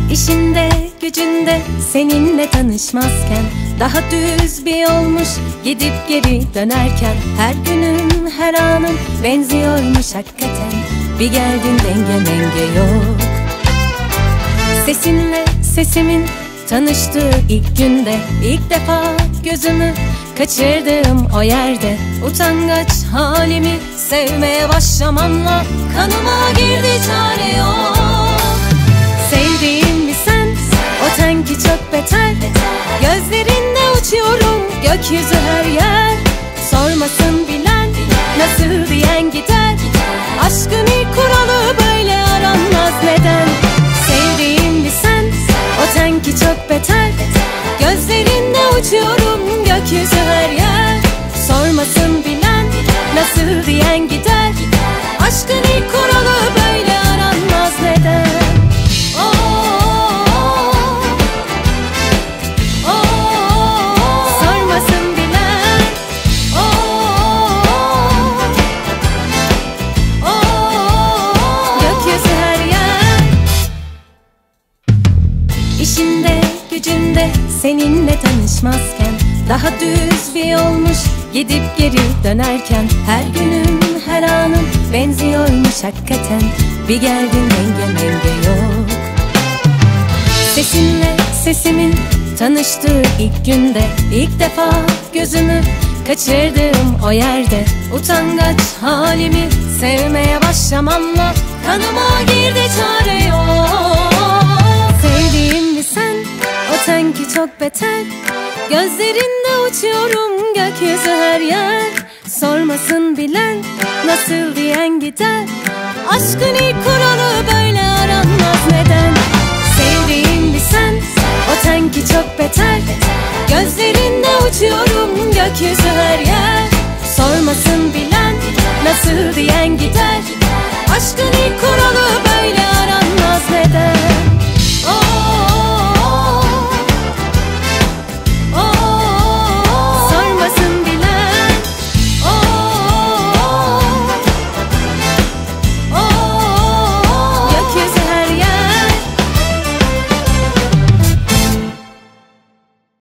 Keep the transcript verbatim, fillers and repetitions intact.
İşinde gücünde seninle tanışmazken, daha düz bir yolmuş gidip geri dönerken, her günün her anın benziyormuş hakikaten. Bir geldin denge menge yok. Sesinle sesimin tanıştığı ilk günde, ilk defa gözümü kaçırdığım o yerde, utangaç halimi sevmeye başlamamla kanıma girdi çare yok. Sevdiğim bir sen, o tenki çok beter. Gözlerinde uçuyorum, gökyüzü her yer. Sormasın bilen, nasıl diyen gider. Aşkın ilk kuralı böyle aranmaz neden? Sevdiğim bir sen, o tenki çok beter. Gözlerinde uçuyorum, gökyüzü her yer. Sormasın bilen, nasıl diyen gider. Aşkın ilk kuralı böyle aranmaz neden? İşinde gücünde seninle tanışmazken, daha düz bir yolmuş gidip geri dönerken, her günün her anın benziyormuş hakikaten. Bir geldin denge menge yok. Sesinle sesimin tanıştığı ilk günde, ilk defa gözümü kaçırdığım o yerde, utangaç halimi sevmeye başlamamla kanıma girdi çare yok. Sevdiğim bir sen, o tenki çok beter. Gözlerinde uçuyorum, gökyüzü her yer. Sormasın bilen, nasıl diyen gider. Aşkın ilk kuralı böyle aranmaz neden? Sevdiğim bir sen, o tenki çok beter. Gözlerinde uçuyorum, gökyüzü her yer. Sormasın bilen,